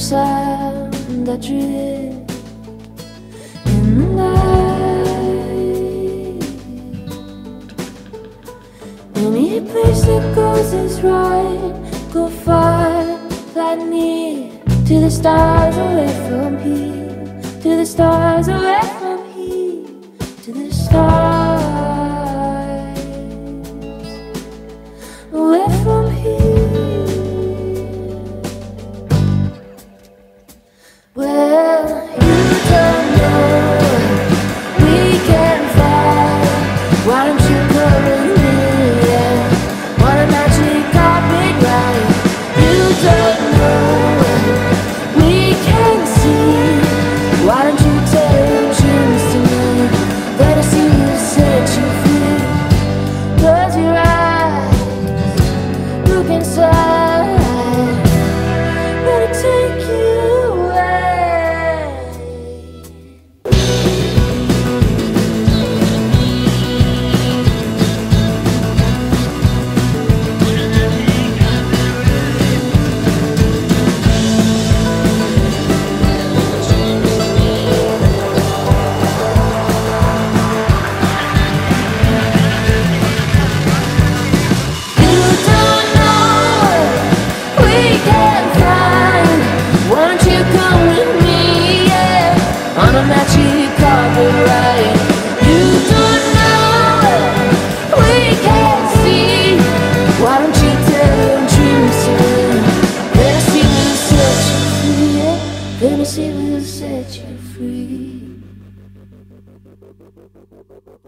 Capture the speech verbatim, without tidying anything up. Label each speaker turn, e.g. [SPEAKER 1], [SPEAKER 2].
[SPEAKER 1] sound that drift in the night. Any place that goes is right. Go far, fly near, to the stars away from here, to the stars away from here, to the stars away from here. Well, you don't know we can fly. Why don't you come with me? Yeah. Want a magic carpet ride? You don't know we can see. Why don't you tell your dreams to me? Let us see you set you free. Close your eyes, look inside. Let it take you away. You don't know we can fly. Why don't you come with me? Yeah, on a magic carpet ride. You don't know we can see. Why don't you tell your dreams to me? Let us see we'll set you free. Yeah, let us see we'll set you free.